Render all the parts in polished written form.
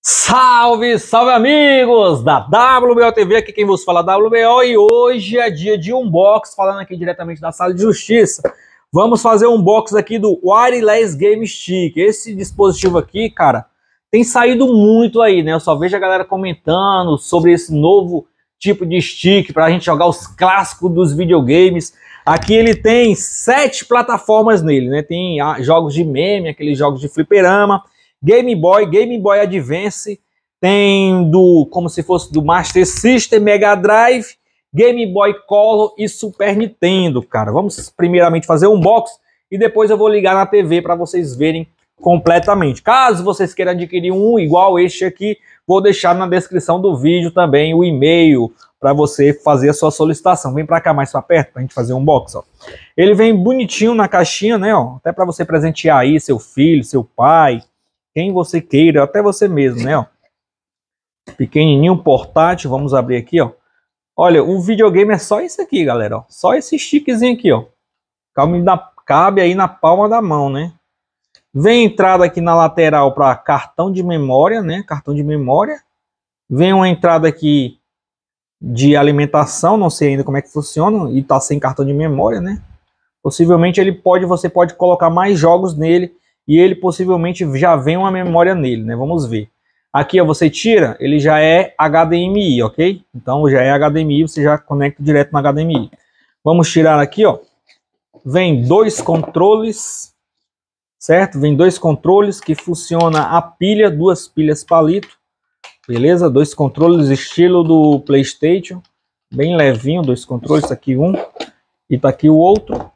Salve, salve amigos da WBO TV, aqui quem vos fala é a WBO e hoje é dia de unbox, falando aqui diretamente da sala de justiça. Vamos fazer um unbox aqui do Wireless Game Stick. Esse dispositivo aqui, cara, tem saído muito aí, né? Eu só vejo a galera comentando sobre esse novo tipo de stick para a gente jogar os clássicos dos videogames. Aqui ele tem 7 plataformas nele, né? Tem jogos de meme, aqueles jogos de fliperama, Game Boy Advance, tem como se fosse do Master System, Mega Drive, Game Boy Color e Super Nintendo, cara. Vamos primeiramente fazer um unboxing e depois eu vou ligar na TV para vocês verem completamente. Caso vocês queiram adquirir um igual este aqui, vou deixar na descrição do vídeo também o e-mail para você fazer a sua solicitação. Vem para cá mais para perto para a gente fazer um unboxing, ó. Ele vem bonitinho na caixinha, né, ó, até para você presentear aí seu filho, seu pai, quem você queira, até você mesmo, né, ó. Pequenininho, portátil, vamos abrir aqui, ó. Olha, o videogame é só isso aqui, galera, ó. Só esse stickzinho aqui, ó. Cabe aí na palma da mão, né. Vem entrada aqui na lateral para cartão de memória, né, cartão de memória. Vem uma entrada aqui de alimentação, não sei ainda como é que funciona, e tá sem cartão de memória, né. Possivelmente você pode colocar mais jogos nele, e ele possivelmente já vem uma memória nele, né? Vamos ver. Aqui, ó, você tira, ele já é HDMI, ok? Então já é HDMI, você já conecta direto no HDMI. Vamos tirar aqui, ó. Vem 2 controles, certo? Vem 2 controles que funciona a pilha, 2 pilhas palito. Beleza? 2 controles estilo do PlayStation. Bem levinho, 2 controles, tá aqui um e tá aqui o outro.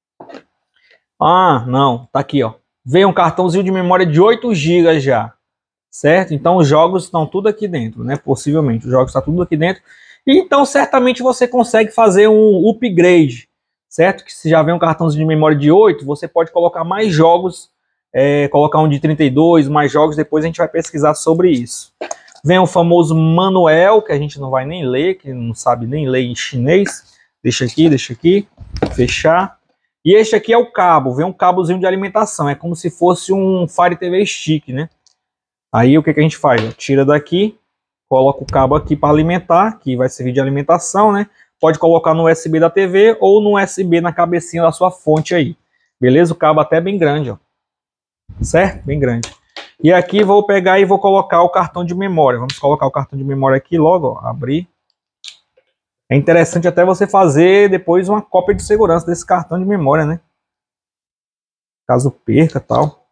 Ah, não, tá aqui, ó. Vem um cartãozinho de memória de 8 GB já, certo? Então os jogos estão tudo aqui dentro, né? Possivelmente, os jogos estão tudo aqui dentro. E então certamente você consegue fazer um upgrade, certo? Que se já vem um cartãozinho de memória de 8, você pode colocar mais jogos, colocar um de 32, mais jogos, depois a gente vai pesquisar sobre isso. Vem o famoso manual, que a gente não vai nem ler, que não sabe nem ler em chinês. Deixa aqui, fechar. E este aqui é o cabo, vem um cabozinho de alimentação, é como se fosse um Fire TV Stick, né? Aí o que a gente faz? Tira daqui, coloca o cabo aqui para alimentar, que vai servir de alimentação, né? Pode colocar no USB da TV ou no USB na cabecinha da sua fonte aí. Beleza? O cabo até é bem grande, ó. Certo? Bem grande. E aqui vou pegar e vou colocar o cartão de memória. Vamos colocar o cartão de memória aqui logo, ó, abrir. É interessante até você fazer depois uma cópia de segurança desse cartão de memória, né? Caso perca e tal.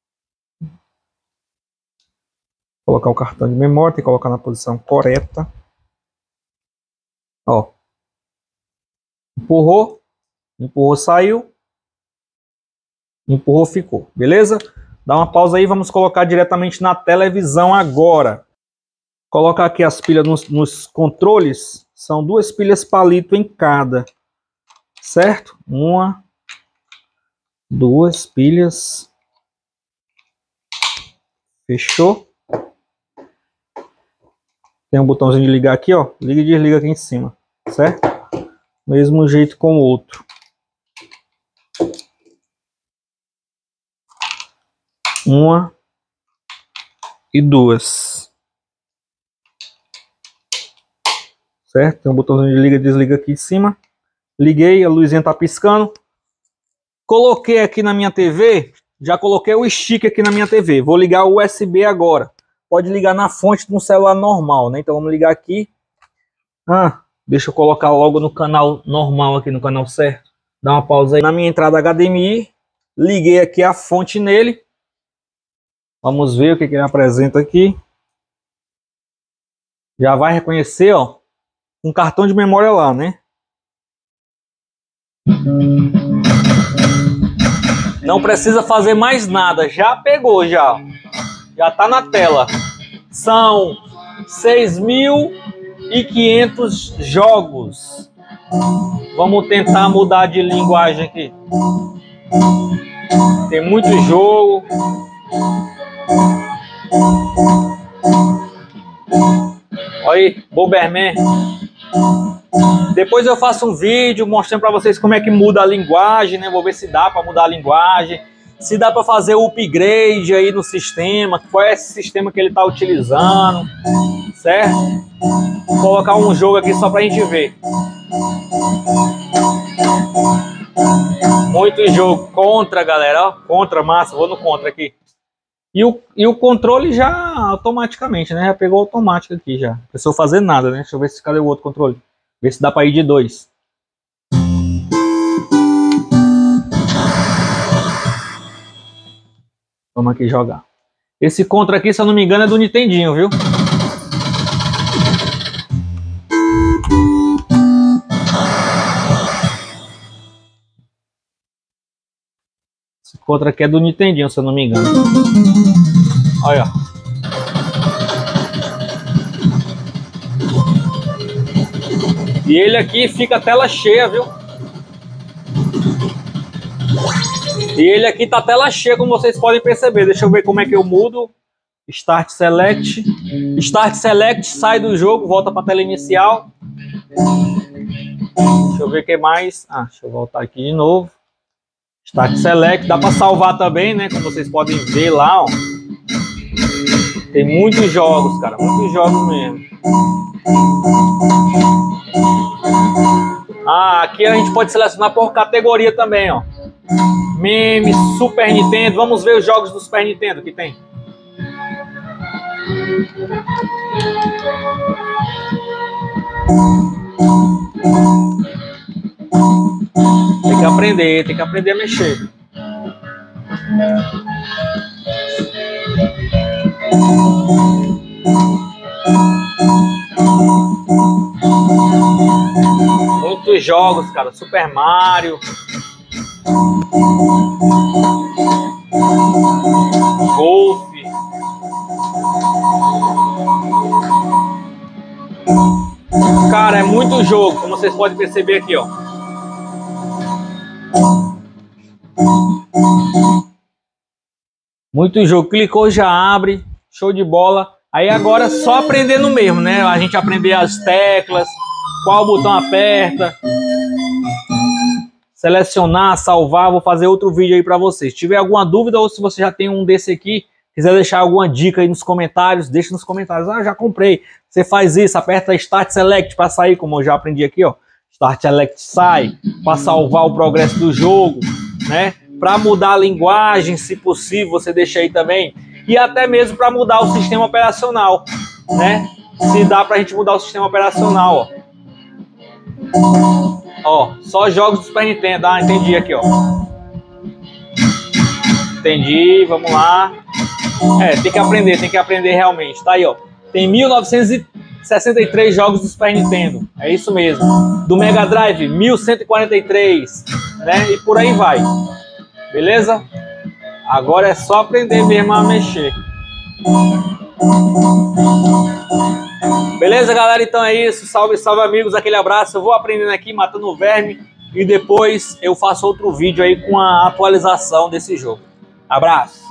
Colocar o cartão de memória, tem que colocar na posição correta. Ó. Empurrou, saiu. Empurrou, ficou. Beleza? Dá uma pausa aí, vamos colocar diretamente na televisão agora. Colocar aqui as pilhas nos controles. São 2 pilhas palito em cada, certo? 1, 2 pilhas. Fechou. Tem um botãozinho de ligar aqui, ó. Liga e desliga aqui em cima, certo? Mesmo jeito com o outro. 1 e 2. Certo? Tem um botãozinho de liga e desliga aqui em cima. Liguei, a luzinha tá piscando. Coloquei aqui na minha TV, já coloquei o stick aqui na minha TV. Vou ligar o USB agora. Pode ligar na fonte de um celular normal, né? Então vamos ligar aqui. Deixa eu colocar logo no canal normal aqui, no canal certo. Dá uma pausa aí. Na minha entrada HDMI, liguei aqui a fonte nele. Vamos ver o que ele apresenta aqui. Já vai reconhecer, ó, um cartão de memória lá, né? Não precisa fazer mais nada, já pegou, já tá na tela. São 6.500 jogos. Vamos tentar mudar de linguagem aqui. Tem muito jogo. Olha aí, Bomberman. Depois eu faço um vídeo mostrando para vocês como é que muda a linguagem, né? Vou ver se dá para mudar a linguagem. se dá para fazer o upgrade aí no sistema, qual é esse sistema que ele está utilizando, certo? Vou colocar um jogo aqui só para a gente ver. Muito jogo contra, galera, ó, contra, massa, vou no contra aqui. E o controle já automaticamente, né? Já pegou automático aqui já. Não precisou fazer nada, né? Deixa eu ver se cadê o outro controle. Ver se dá para ir de 2. Vamos aqui jogar. Esse contra aqui, se eu não me engano, é do Nintendinho, viu? Esse contra aqui é do Nintendinho, se eu não me engano. Olha. E ele aqui fica a tela cheia, viu? E ele aqui tá a tela cheia, como vocês podem perceber. Deixa eu ver como é que eu mudo. Start Select. Start Select, sai do jogo, volta para a tela inicial. Deixa eu ver o que mais. Ah, deixa eu voltar aqui de novo. Start Select, dá para salvar também, né? Como vocês podem ver lá, ó. Tem muitos jogos, cara, muitos jogos mesmo. Ah, aqui a gente pode selecionar por categoria também, ó. Meme, Super Nintendo. Vamos ver os jogos do Super Nintendo que tem. Tem que aprender a mexer. Muitos jogos, cara. Super Mario. Golfe. Cara, é muito jogo, como vocês podem perceber aqui, ó. Muito jogo. Clicou, já abre. Show de bola. Aí agora é só aprendendo mesmo, né? A gente aprender as teclas, qual botão aperta. Selecionar, salvar. Vou fazer outro vídeo aí para vocês. Se tiver alguma dúvida ou se você já tem um desse aqui, quiser deixar alguma dica aí nos comentários, deixa nos comentários. Ah, já comprei. Você faz isso, aperta Start Select para sair, como eu já aprendi aqui, ó. Start Select sai, para salvar o progresso do jogo, né? Para mudar a linguagem, se possível, você deixa aí também. E até mesmo para mudar o sistema operacional, né? Se dá pra gente mudar o sistema operacional, ó. Ó, só jogos do Super Nintendo. Ah, entendi aqui, ó. Entendi, vamos lá. É, tem que aprender realmente. Tá aí, ó. Tem 1963 jogos do Super Nintendo. É isso mesmo. Do Mega Drive, 1143, né? E por aí vai. Beleza? Agora é só aprender mesmo a mexer. Beleza, galera? Então é isso. Salve, salve, amigos. Aquele abraço. Eu vou aprendendo aqui, matando o verme. E depois eu faço outro vídeo aí com a atualização desse jogo. Abraço.